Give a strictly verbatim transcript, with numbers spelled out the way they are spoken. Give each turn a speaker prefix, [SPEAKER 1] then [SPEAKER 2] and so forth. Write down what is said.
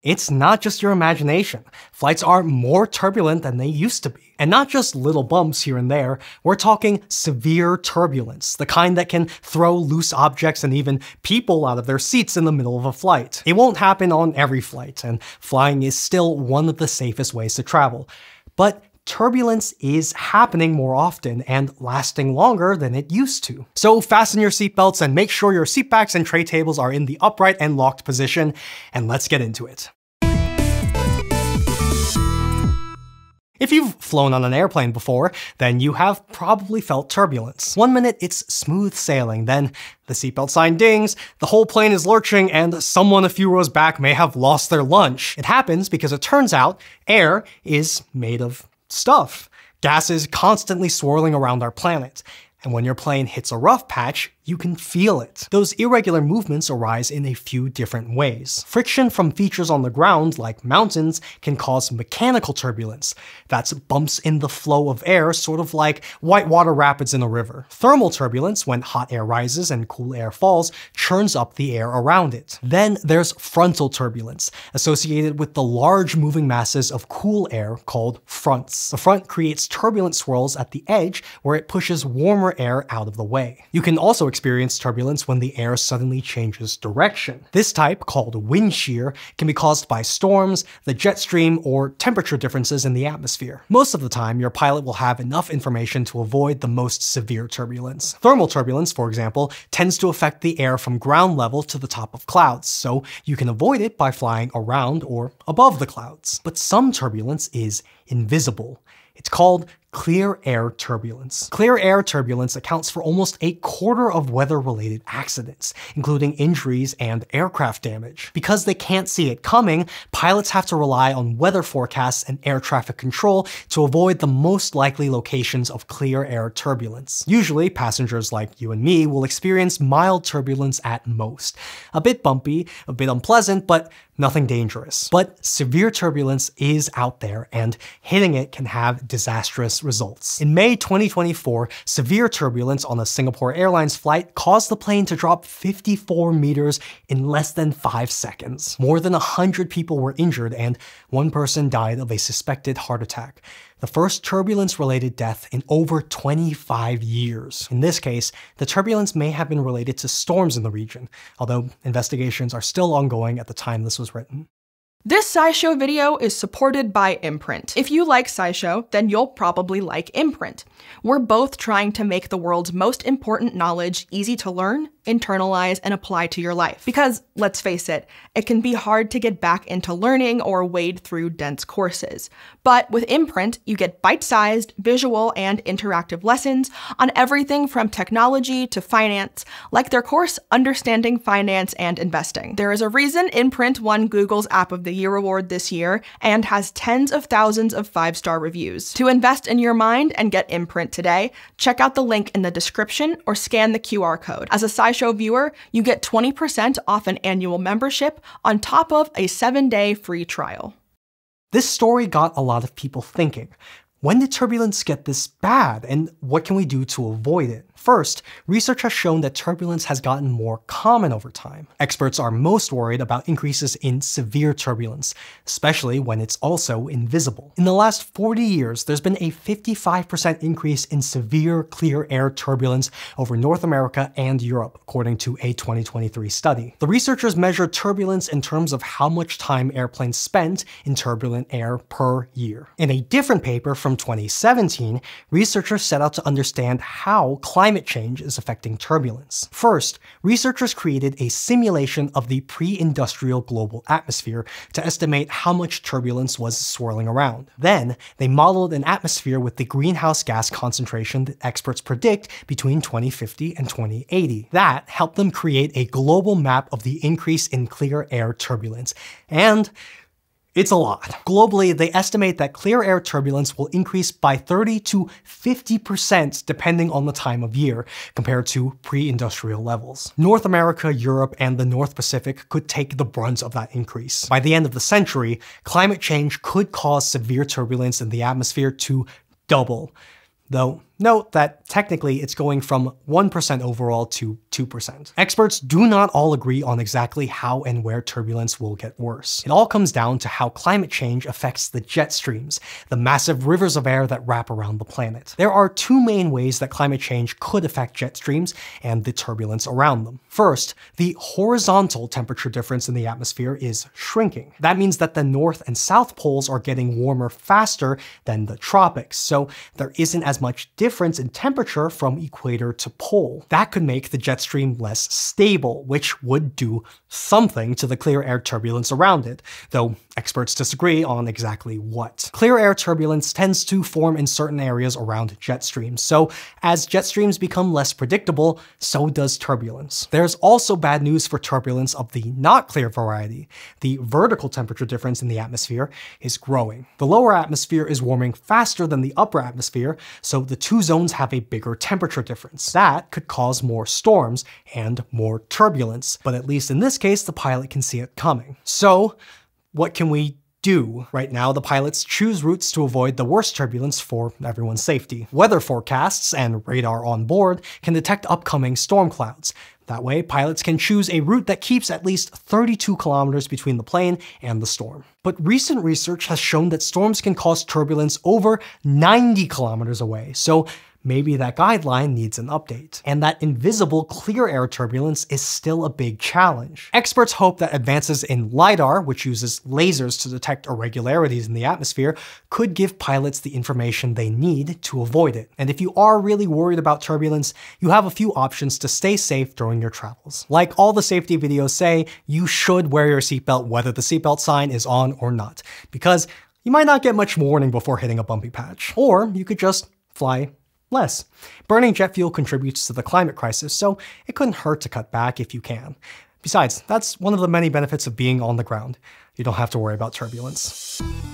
[SPEAKER 1] It's not just your imagination. Flights are more turbulent than they used to be. And not just little bumps here and there, we're talking severe turbulence, the kind that can throw loose objects and even people out of their seats in the middle of a flight. It won't happen on every flight, and flying is still one of the safest ways to travel. But turbulence is happening more often and lasting longer than it used to. So fasten your seatbelts and make sure your seatbacks and tray tables are in the upright and locked position, and let's get into it. If you've flown on an airplane before, then you have probably felt turbulence. One minute it's smooth sailing, then the seatbelt sign dings, the whole plane is lurching, and someone a few rows back may have lost their lunch. It happens because it turns out air is made of stuff. Gas is constantly swirling around our planet. And when your plane hits a rough patch, you can feel it. Those irregular movements arise in a few different ways. Friction from features on the ground, like mountains, can cause mechanical turbulence. That's bumps in the flow of air, sort of like whitewater rapids in a river. Thermal turbulence, when hot air rises and cool air falls, churns up the air around it. Then there's frontal turbulence, associated with the large moving masses of cool air called fronts. The front creates turbulent swirls at the edge, where it pushes warmer air out of the way. You can also experience turbulence when the air suddenly changes direction. This type, called wind shear, can be caused by storms, the jet stream, or temperature differences in the atmosphere. Most of the time, your pilot will have enough information to avoid the most severe turbulence. Thermal turbulence, for example, tends to affect the air from ground level to the top of clouds, so you can avoid it by flying around or above the clouds. But some turbulence is invisible. It's called clear air turbulence. Clear air turbulence accounts for almost a quarter of weather-related accidents, including injuries and aircraft damage. Because they can't see it coming, pilots have to rely on weather forecasts and air traffic control to avoid the most likely locations of clear air turbulence. Usually, passengers like you and me will experience mild turbulence at most. A bit bumpy, a bit unpleasant, but nothing dangerous. But severe turbulence is out there, and hitting it can have disastrous results. In May twenty twenty-four, severe turbulence on a Singapore Airlines flight caused the plane to drop fifty-four meters in less than five seconds. More than one hundred people were injured, and one person died of a suspected heart attack. The first turbulence-related death in over twenty-five years. In this case, the turbulence may have been related to storms in the region, although investigations are still ongoing at the time this was written.
[SPEAKER 2] This SciShow video is supported by Imprint. If you like SciShow, then you'll probably like Imprint. We're both trying to make the world's most important knowledge easy to learn, internalize, and apply to your life. Because, let's face it, it can be hard to get back into learning or wade through dense courses. But with Imprint, you get bite-sized, visual, and interactive lessons on everything from technology to finance, like their course Understanding Finance and Investing. There is a reason Imprint won Google's App of the Year award this year and has tens of thousands of five-star reviews. To invest in your mind and get Imprint today, check out the link in the description or scan the Q R code. As a SciShow viewer, you get twenty percent off an annual membership on top of a seven-day free trial.
[SPEAKER 1] This story got a lot of people thinking. When did turbulence get this bad, and what can we do to avoid it? First, research has shown that turbulence has gotten more common over time. Experts are most worried about increases in severe turbulence, especially when it's also invisible. In the last forty years, there's been a fifty-five percent increase in severe clear air turbulence over North America and Europe, according to a twenty twenty-three study. The researchers measured turbulence in terms of how much time airplanes spent in turbulent air per year. In a different paper from twenty seventeen, researchers set out to understand how climate change is affecting turbulence. First, researchers created a simulation of the pre-industrial global atmosphere to estimate how much turbulence was swirling around. Then, they modeled an atmosphere with the greenhouse gas concentration that experts predict between twenty fifty and twenty eighty. That helped them create a global map of the increase in clear air turbulence. And it's a lot. Globally, they estimate that clear air turbulence will increase by thirty to fifty percent depending on the time of year, compared to pre-industrial levels. North America, Europe, and the North Pacific could take the brunt of that increase. By the end of the century, climate change could cause severe turbulence in the atmosphere to double. Though Note that technically it's going from one percent overall to two percent. Experts do not all agree on exactly how and where turbulence will get worse. It all comes down to how climate change affects the jet streams, the massive rivers of air that wrap around the planet. There are two main ways that climate change could affect jet streams and the turbulence around them. First, the horizontal temperature difference in the atmosphere is shrinking. That means that the north and south poles are getting warmer faster than the tropics, so there isn't as much difference in temperature from equator to pole. That could make the jet stream less stable, which would do something to the clear air turbulence around it, though experts disagree on exactly what. Clear air turbulence tends to form in certain areas around jet streams, so as jet streams become less predictable, so does turbulence. There's also bad news for turbulence of the not clear variety. The vertical temperature difference in the atmosphere is growing. The lower atmosphere is warming faster than the upper atmosphere, so the two zones have a bigger temperature difference. That could cause more storms and more turbulence, but at least in this case, the pilot can see it coming. So, what can we do? Right now, the pilots choose routes to avoid the worst turbulence for everyone's safety. Weather forecasts and radar on board can detect upcoming storm clouds. That way, pilots can choose a route that keeps at least thirty-two kilometers between the plane and the storm. But recent research has shown that storms can cause turbulence over ninety kilometers away, so maybe that guideline needs an update. And that invisible clear air turbulence is still a big challenge. Experts hope that advances in LiDAR, which uses lasers to detect irregularities in the atmosphere, could give pilots the information they need to avoid it. And if you are really worried about turbulence, you have a few options to stay safe during your travels. Like all the safety videos say, you should wear your seatbelt whether the seatbelt sign is on or not, because you might not get much warning before hitting a bumpy patch. Or you could just fly less. Burning jet fuel contributes to the climate crisis, so it couldn't hurt to cut back if you can. Besides, that's one of the many benefits of being on the ground. You don't have to worry about turbulence.